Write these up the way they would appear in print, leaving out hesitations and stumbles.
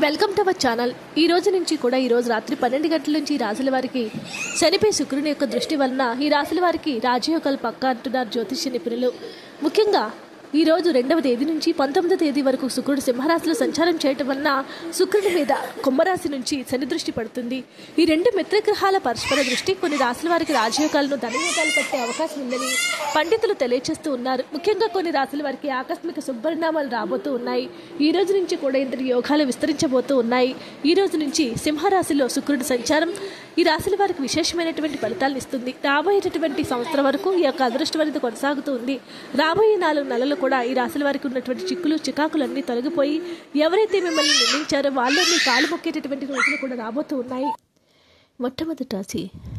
Welcome to our channel. ఈ రోజు నుంచి కూడా ఈ రోజు రాత్రి 12 గంటల నుంచి రాశుల వారికి శనిపై శుక్రుని యొక్క దృష్టి వలన ఈ రాశుల వారికి రాజయోగాలు పక్కా అంటున్నారు జ్యోతిష్య నిపుణులు. ముఖ్యంగా ఈ రోజు 2వ తేదీ నుంచి 19వ తేదీ వరకు శుక్రుడు సింహరాశిలో సంచారం చేయటం వలన శుక్రుడి మీద కుంభరాశి నుంచి శని దృష్టి పడుతుంది. ఈ రెండు మిత్రగ్రహాల పరస్పర దృష్టి కొన్ని రాశుల వారికి రాజయోగాలను ధనయోగాలు పట్టే అవకాశం ఉందని పండితులు తెలియజేస్తూ ఉన్నారు. ముఖ్యంగా కొన్ని రాశుల వారికి ఆకస్మిక శుభపరిణామాలు రాబోతూ ఉన్నాయి. ఈ రోజు నుంచి కూడా ఇంతటి యోగాలు విస్తరించబోతూ ఉన్నాయి. ఈ రోజు నుంచి సింహరాశిలో శుక్రుడి సంచారం ఈ రాశుల వారికి విశేషమైనటువంటి ఫలితాలను ఇస్తుంది. రాబోయేటటువంటి సంవత్సరం వరకు ఈ యొక్క అదృష్టం అనేది కొనసాగుతూ ఉంది. రాబోయే 4 నెలలు కూడా ఈ రాశుల వారికి ఉన్నటువంటి చిక్కులు చికాకులన్నీ తొలగిపోయి ఎవరైతే మిమ్మల్ని నిర్ణయించారో వాళ్ళే మీ కాలు మొక్కేటటువంటి రోజులు కూడా రాబోతూ ఉన్నాయి. మొట్టమొదటి రాశి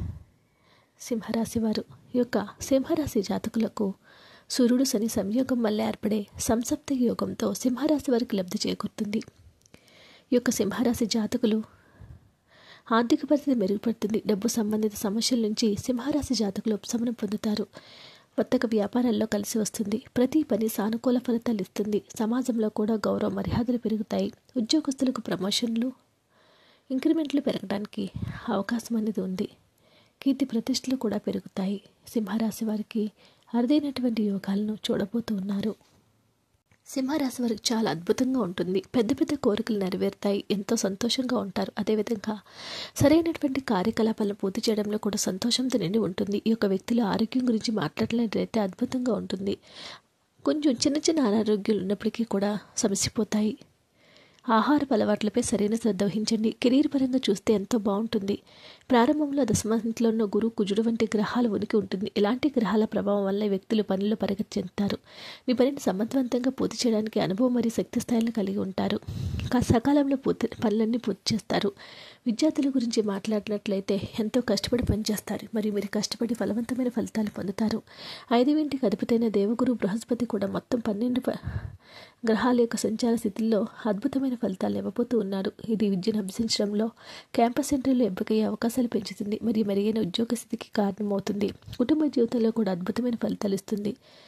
సింహరాశి వారు. ఈ యొక్క సింహరాశి జాతకులకు సూర్యుడు శని సంయోగం వల్ల ఏర్పడే సంసప్త యోగంతో సింహరాశి వారికి లబ్ధి చేకూరుతుంది. ఈ యొక్క సింహరాశి జాతకులు ఆర్థిక పరిస్థితి మెరుగుపడుతుంది. డబ్బు సంబంధిత సమస్యల నుంచి సింహరాశి జాతకులు ఉపశమనం పొందుతారు. వర్తక వ్యాపారాల్లో కలిసి వస్తుంది. ప్రతి పని సానుకూల ఫలితాలు ఇస్తుంది. సమాజంలో కూడా గౌరవ మర్యాదలు పెరుగుతాయి. ఉద్యోగస్తులకు ప్రమోషన్లు ఇంక్రిమెంట్లు పెరగడానికి అవకాశం అనేది ఉంది. కీర్తి ప్రతిష్టలు కూడా పెరుగుతాయి. సింహరాశి వారికి అరుదైనటువంటి యోగాలను చూడబోతూ ఉన్నారు. సింహరాశి వారికి చాలా అద్భుతంగా ఉంటుంది. పెద్ద పెద్ద కోరికలు నెరవేరుతాయి. ఎంతో సంతోషంగా ఉంటారు. అదేవిధంగా సరైనటువంటి కార్యకలాపాలను పూర్తి చేయడంలో కూడా సంతోషంతో నిండి ఉంటుంది. ఈ యొక్క వ్యక్తుల ఆరోగ్యం గురించి మాట్లాడలేదైతే అద్భుతంగా ఉంటుంది. కొంచెం చిన్న చిన్న అనారోగ్యాలు ఉన్నప్పటికీ కూడా సమసిపోతాయి. ఆహారపు అలవాట్లపై సరైన శ్రద్ధ వహించండి. కెరీర్ పరంగా చూస్తే ఎంతో బాగుంటుంది. ప్రారంభంలో దశమంలో ఉన్న గురు కుజుడు వంటి గ్రహాల ఉనికి ఉంటుంది. ఇలాంటి గ్రహాల ప్రభావం వల్ల వ్యక్తులు పనుల్లో ప్రగతి చెందుతారు. మీ పనిని సమర్థవంతంగా పూర్తి చేయడానికి అనుభవం మరియు శక్తి స్థాయిలను కలిగి ఉంటారు. సకాలంలో పనులన్నీ పూర్తి చేస్తారు. విద్యార్థుల గురించి మాట్లాడినట్లయితే ఎంతో కష్టపడి పనిచేస్తారు. మరియు మీరు కష్టపడి ఫలవంతమైన ఫలితాలు పొందుతారు. 5వ అధిపతైన దేవగురు బృహస్పతి కూడా మొత్తం 12 గ్రహాల యొక్క సంచార స్థితిలో అద్భుతమైన ఫలితాలు ఇవ్వబోతూ ఉన్నారు. ఇది విద్యను అభ్యసించడంలో క్యాంపస్ సెంటర్లో ఎంపికయ్యే అవకాశాలు పెంచుతుంది మరియు మెరుగైన ఉద్యోగ స్థితికి కారణమవుతుంది. కుటుంబ జీవితంలో కూడా అద్భుతమైన ఫలితాలు ఇస్తుంది.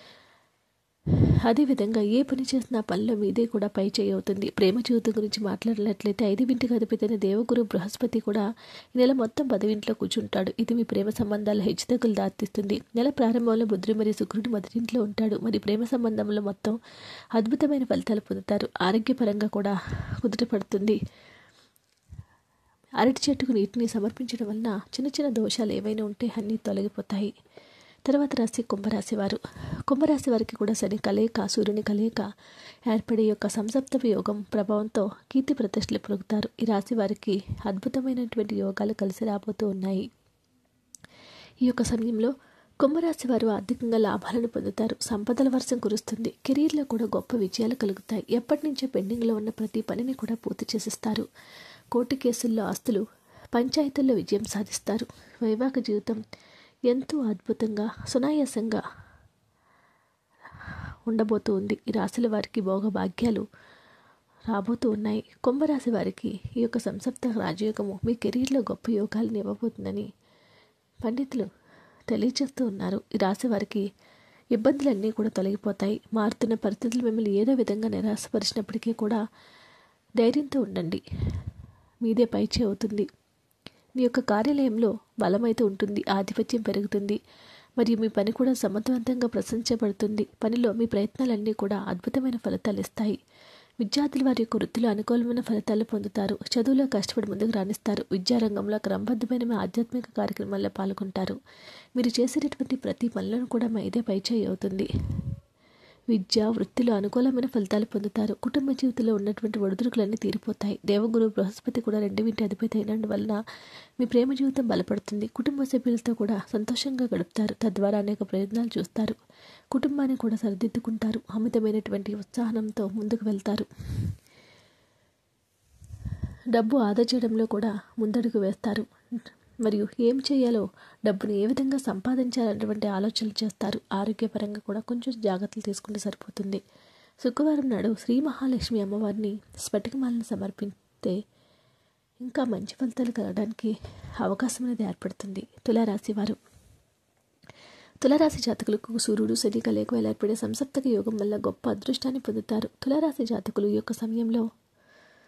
అదేవిధంగా ఏ పని చేసినా పనిలో మీదే కూడా పై చేయి అవుతుంది. ప్రేమ జీవితం గురించి మాట్లాడినట్లయితే 5వ అధిపతైన దేవగురు బృహస్పతి కూడా ఈ నెల మొత్తం 10వ కూర్చుంటాడు. ఇది మీ ప్రేమ సంబంధాల హెచ్చుతగ్గులు దారితీస్తుంది. నెల ప్రారంభంలో బుధుడు మరియు శుక్రుడు మొదటి ఇంట్లో ఉంటాడు. మరి ప్రేమ సంబంధంలో మొత్తం అద్భుతమైన ఫలితాలు పొందుతారు. ఆరోగ్యపరంగా కూడా కుదుటపడుతుంది. అరటి చెట్టుకు నీటిని సమర్పించడం వలన చిన్న చిన్న దోషాలు ఏవైనా ఉంటే అన్నీ తొలగిపోతాయి. తర్వాత రాశి కుంభరాశి వారు. కుంభరాశి వారికి కూడా శని కలయిక సూర్యుని కలయిక ఏర్పడే యొక్క సంసప్త యోగం ప్రభావంతో కీర్తి ప్రతిష్టలు పెరుగుతారు. ఈ రాశి వారికి అద్భుతమైనటువంటి యోగాలు కలిసి రాబోతూ ఉన్నాయి. ఈ యొక్క సమయంలో కుంభరాశి వారు ఆర్థికంగా లాభాలను పొందుతారు. సంపదల వర్షం కురుస్తుంది. కెరీర్లో కూడా గొప్ప విజయాలు కలుగుతాయి. ఎప్పటి నుంచో పెండింగ్లో ఉన్న ప్రతి పనిని కూడా పూర్తి చేసిస్తారు. కోర్టు కేసుల్లో ఆస్తులు, పంచాయతీల్లో విజయం సాధిస్తారు. వైవాహిక జీవితం ఎంతో అద్భుతంగా సునాయాసంగా ఉండబోతూ ఉంది. ఈ రాశుల వారికి భోగభాగ్యాలు రాబోతూ ఉన్నాయి. కుంభరాశి వారికి ఈ యొక్క సంసప్త రాజయోగము మీ కెరీర్లో గొప్ప యోగాలను ఇవ్వబోతుందని పండితులు తెలియజేస్తూ ఉన్నారు. ఈ రాశి వారికి ఇబ్బందులన్నీ కూడా తొలగిపోతాయి. మారుతున్న పరిస్థితులు మిమ్మల్ని ఏదో విధంగా నిరాశపరిచినప్పటికీ కూడా ధైర్యంతో ఉండండి. మీదే పైచే అవుతుంది. మీ యొక్క కార్యాలయంలో బలమైతే ఉంటుంది. ఆధిపత్యం పెరుగుతుంది మరియు మీ పని కూడా సమర్థవంతంగా ప్రశంసించబడుతుంది. పనిలో మీ ప్రయత్నాలన్నీ కూడా అద్భుతమైన ఫలితాలు ఇస్తాయి. విద్యార్థులు వారి యొక్క వృత్తిలో అనుకూలమైన ఫలితాలు పొందుతారు. చదువులో కష్టపడి ముందుకు రాణిస్తారు. విద్యారంగంలో క్రమబద్ధమైన ఆధ్యాత్మిక కార్యక్రమాల్లో పాల్గొంటారు. మీరు చేసేటటువంటి ప్రతి పనులను కూడా మీదే పైచేయి అవుతుంది. విద్య వృత్తిలో అనుకూలమైన ఫలితాలు పొందుతారు. కుటుంబ జీవితంలో ఉన్నటువంటి ఒడిదుడుకులన్నీ తీరిపోతాయి. దేవగురు బృహస్పతి కూడా 2వ అధిపతి అయినందు వలన మీ ప్రేమ జీవితం బలపడుతుంది. కుటుంబ సభ్యులతో కూడా సంతోషంగా గడుపుతారు. తద్వారా అనేక ప్రయోజనాలు చూస్తారు. కుటుంబాన్ని కూడా సరిదిద్దుకుంటారు. అమితమైనటువంటి ఉత్సాహంతో ముందుకు వెళ్తారు. డబ్బు ఆదా చేయడంలో కూడా ముందడుగు వేస్తారు. మరియు ఏం చేయాలో, డబ్బును ఏ విధంగా సంపాదించాలన్నటువంటి ఆలోచనలు చేస్తారు. ఆరోగ్యపరంగా కూడా కొంచెం జాగ్రత్తలు తీసుకుంటే సరిపోతుంది. శుక్రవారం నాడు శ్రీ మహాలక్ష్మి అమ్మవారిని స్ఫటికమాలను సమర్పిస్తే ఇంకా మంచి ఫలితాలు కలగడానికి అవకాశం అనేది ఏర్పడుతుంది. తులారాశి వారు. తులారాశి జాతకులకు సూర్యుడు శని కలయిక ఏర్పడే సంసప్తక యోగం వల్ల గొప్ప అదృష్టాన్ని పొందుతారు. తులారాశి జాతకులు ఈ యొక్క సమయంలో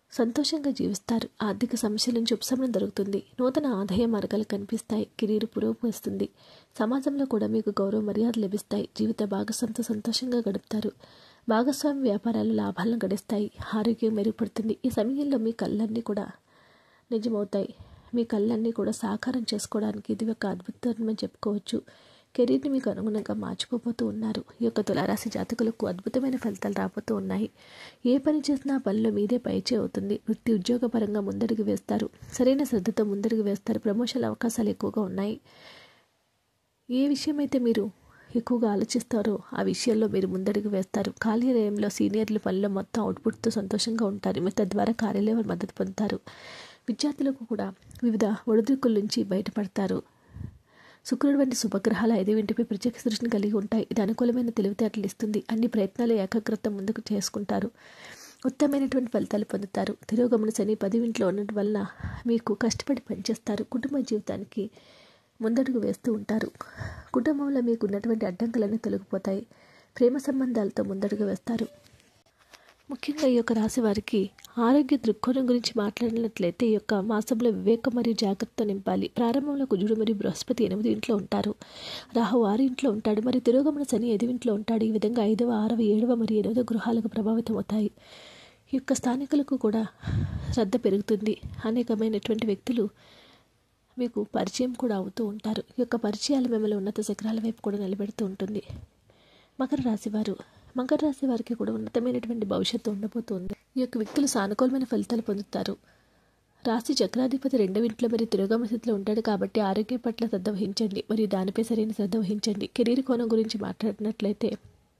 సంతోషంగా జీవిస్తారు. ఆర్థిక సమస్యల నుంచి ఉపశమనం దొరుకుతుంది. నూతన ఆదాయ మార్గాలు కనిపిస్తాయి. కెరీర్ పురోగమిస్తుంది. సమాజంలో కూడా మీకు గౌరవ మర్యాదలు లభిస్తాయి. జీవిత భాగస్వామితో సంతోషంగా గడుపుతారు. భాగస్వామి వ్యాపారాలు లాభాలను గడిస్తాయి. ఆరోగ్యం మెరుగుపడుతుంది. ఈ సమయంలో మీ కళ్ళన్నీ కూడా నిజమవుతాయి. మీ కళ్ళన్నీ కూడా సాకారం చేసుకోవడానికి ఇది ఒక అద్భుతమని చెప్పుకోవచ్చు. కెరీర్ని మీకు అనుగుణంగా మార్చుకోబోతూ ఉన్నారు. ఈ యొక్క తులారాశి జాతకులకు అద్భుతమైన ఫలితాలు రాబోతూ ఉన్నాయి. ఏ పని చేసినా పనిలో మీదే పైచే అవుతుంది. వృత్తి ఉద్యోగపరంగా ముందడుగు వేస్తారు. సరైన శ్రద్ధతో ముందడుగు వేస్తారు. ప్రమోషన్ల అవకాశాలు ఎక్కువగా ఉన్నాయి. ఏ విషయమైతే మీరు ఎక్కువగా ఆలోచిస్తారో ఆ విషయంలో మీరు ముందడుగు వేస్తారు. కార్యాలయంలో సీనియర్లు పనిలో మొత్తం అవుట్పుట్తో సంతోషంగా ఉంటారు. మీరు తద్వారా కార్యాలయం మద్దతు పొందుతారు. విద్యార్థులకు కూడా వివిధ ఒడిదుడుకుల నుంచి బయటపడతారు. శుక్రుడు వంటి శుభగ్రహాలు 5వ ఇంటిపై ప్రత్యేక దృష్టిని కలిగి ఉంటాయి. ఇది అనుకూలమైన తెలివితేటలు ఇస్తుంది. అన్ని ప్రయత్నాలు ఏకాగ్రత ముందుకు చేసుకుంటారు. ఉత్తమమైనటువంటి ఫలితాలు పొందుతారు. తిరోగమన శని 10వ ఇంట్లో ఉండడం వల్ల మీకు కష్టపడి పనిచేస్తారు. కుటుంబ జీవితానికి ముందడుగు వేస్తూ ఉంటారు. కుటుంబంలో మీకు ఉన్నటువంటి అడ్డంకులన్నీ తొలగిపోతాయి. ప్రేమ సంబంధాలతో ముందడుగు వేస్తారు. ముఖ్యంగా ఈ యొక్క రాశి వారికి ఆరోగ్య దృక్కోణం గురించి మాట్లాడినట్లయితే ఈ యొక్క మాసంలో వివేకం మరియు జాగ్రత్త నింపాలి. ప్రారంభంలో కుజుడు మరియు బృహస్పతి 8వ ఇంట్లో ఉంటారు. రాహు 6 ఇంట్లో ఉంటాడు. మరియు తిరోగమన శని 5వ ఇంట్లో ఉంటాడు. ఈ విధంగా 5వ, 6వ, 7వ మరియు 8వ గృహాలకు ప్రభావితం అవుతాయి. ఈ యొక్క స్థానికులకు కూడా శ్రద్ధ పెరుగుతుంది. అనేకమైనటువంటి వ్యక్తులు మీకు పరిచయం కూడా అవుతూ ఉంటారు. ఈ యొక్క పరిచయాలు మిమ్మల్ని ఉన్నత శిఖరాల వైపు కూడా నిలబెడుతూ ఉంటుంది. మకర రాశి వారికి కూడా ఉన్నతమైనటువంటి భవిష్యత్తు ఉండబోతుంది. ఈ యొక్క వ్యక్తులు సానుకూలమైన ఫలితాలు పొందుతారు. రాశి చక్రాధిపతి 2వ ఇంట్లో మరియు తిరోగమన స్థితిలో ఉంటాడు కాబట్టి ఆరోగ్యం పట్ల శ్రద్ధ వహించండి మరియు దానిపై సరైన శ్రద్ధ వహించండి. కెరీర్ కోణం గురించి మాట్లాడినట్లయితే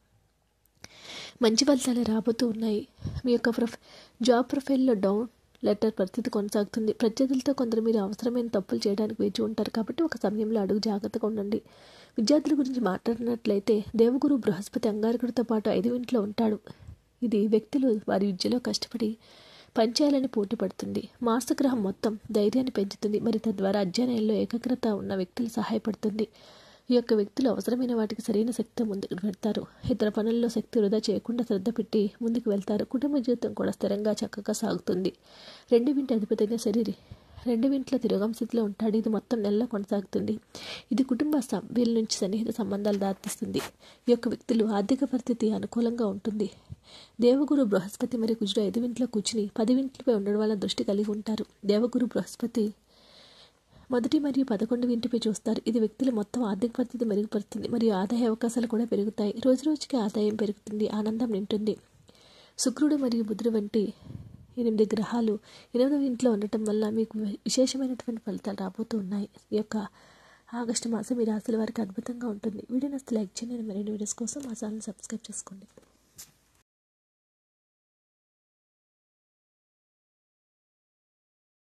మంచి ఫలితాలు రాబోతూ ఉన్నాయి. మీ యొక్క జాబ్ ప్రొఫైల్లో డౌన్ లెటర్ పరిస్థితి కొనసాగుతుంది. ప్రత్యర్థులతో కొందరు మీరు అవసరమైన తప్పులు చేయడానికి వేచి ఉంటారు కాబట్టి ఒక సమయంలో అడుగు జాగ్రత్తగా ఉండండి. విద్యార్థుల గురించి మాట్లాడినట్లయితే దేవగురు బృహస్పతి అంగారకుడితో పాటు 5వ ఇంట్లో ఉంటాడు. ఇది వ్యక్తులు వారి విద్యలో కష్టపడి పనిచేయాలని పోటీ పడుతుంది. మార్స్ గ్రహం మొత్తం ధైర్యాన్ని పెంచుతుంది మరియు తద్వారా అధ్యయనంలో ఏకాగ్రత ఉన్న వ్యక్తులు సహాయపడుతుంది. ఈ యొక్క వ్యక్తులు అవసరమైన వాటికి సరైన శక్తితో ముందుకు వెళ్తారు. ఇతర పనుల్లో శక్తి వృధా చేయకుండా శ్రద్ధ పెట్టి ముందుకు వెళ్తారు. కుటుంబ జీవితం కూడా స్థిరంగా చక్కగా సాగుతుంది. 2వ ఇంటి అధిపతిగా శరీరం 2వ ఇంట్లో తిరోగమన స్థితిలో ఉంటాడు. ఇది మొత్తం నెలలో కొనసాగుతుంది. ఇది కుటుంబ సభ్యుల నుంచి సన్నిహిత సంబంధాలు దారితీస్తుంది. ఈ యొక్క వ్యక్తులు ఆర్థిక పరిస్థితి అనుకూలంగా ఉంటుంది. దేవగురు బృహస్పతి మరియు కుజుడు 5వ ఇంట్లో కూర్చుని 10వ ఇంటిపై ఉండడం వల్ల దృష్టి కలిగి ఉంటారు. దేవగురు బృహస్పతి 1 మరియు 11వ ఇంటిపై చూస్తారు. ఇది వ్యక్తుల మొత్తం ఆర్థిక పరిస్థితి మెరుగుపరుస్తుంది మరియు ఆదాయ అవకాశాలు కూడా పెరుగుతాయి. రోజురోజుకి ఆదాయం పెరుగుతుంది. ఆనందం నింటుంది. శుక్రుడు మరియు బుధుడు వంటి 8 గ్రహాలు 8వ ఇంట్లో ఉండటం వల్ల మీకు విశేషమైనటువంటి ఫలితాలు రాబోతూ ఉన్నాయి. ఈ యొక్క ఆగస్టు మాసం ఈ రాశుల వారికి అద్భుతంగా ఉంటుంది. వీడియో నచ్చితే లైక్ చేయండి. మరిన్ని వీడియోస్ కోసం మా ఛానల్ సబ్స్క్రైబ్ చేసుకోండి.